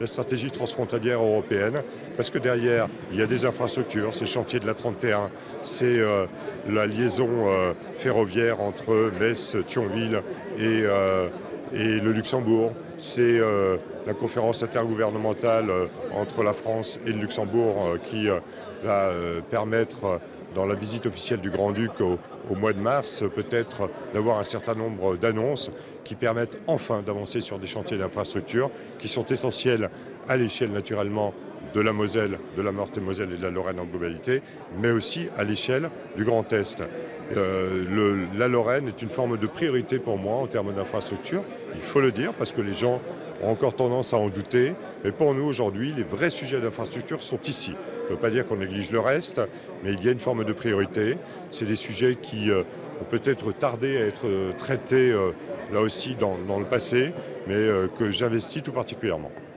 la stratégie transfrontalière européenne, parce que derrière, il y a des infrastructures, c'est le chantier de la 31, c'est la liaison ferroviaire entre Metz, Thionville et le Luxembourg, c'est la conférence intergouvernementale entre la France et le Luxembourg qui va permettre, dans la visite officielle du Grand-Duc au mois de mars, peut-être d'avoir un certain nombre d'annonces qui permettent enfin d'avancer sur des chantiers d'infrastructure qui sont essentiels à l'échelle naturellement de la Moselle, de la Meurthe-et-Moselle et de la Lorraine en globalité, mais aussi à l'échelle du Grand Est. La Lorraine est une forme de priorité pour moi en termes d'infrastructure, il faut le dire, parce que les gens ont encore tendance à en douter, mais pour nous aujourd'hui, les vrais sujets d'infrastructure sont ici. Ça ne veut pas dire qu'on néglige le reste, mais il y a une forme de priorité. C'est des sujets qui ont peut-être tardé à être traités là aussi dans le passé, mais que j'investis tout particulièrement.